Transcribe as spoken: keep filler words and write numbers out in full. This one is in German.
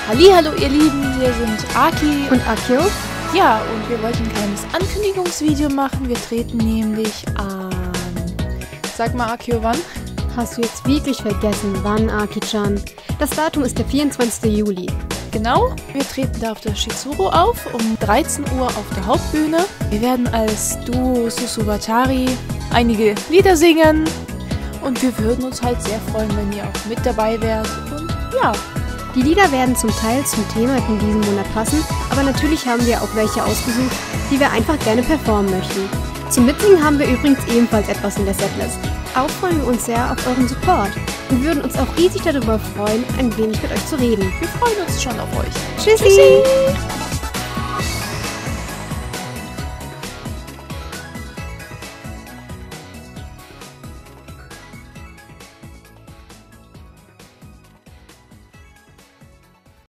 Hallihallo ihr Lieben, wir sind Aki und Akio. Ja, und wir wollten ein kleines Ankündigungsvideo machen. Wir treten nämlich an... Sag mal Akio, wann? Hast du jetzt wirklich vergessen, wann, Aki-chan? Das Datum ist der vierundzwanzigste Juli. Genau, wir treten da auf der Shizuru auf, um dreizehn Uhr auf der Hauptbühne. Wir werden als Duo Susuwatari einige Lieder singen. Und wir würden uns halt sehr freuen, wenn ihr auch mit dabei wärt. Und ja... Die Lieder werden zum Teil zum Thema in diesem Monat passen, aber natürlich haben wir auch welche ausgesucht, die wir einfach gerne performen möchten. Zum Mitsingen haben wir übrigens ebenfalls etwas in der Setlist. Auch freuen wir uns sehr auf euren Support. Wir würden uns auch riesig darüber freuen, ein wenig mit euch zu reden. Wir freuen uns schon auf euch. Tschüssi! Tschüssi.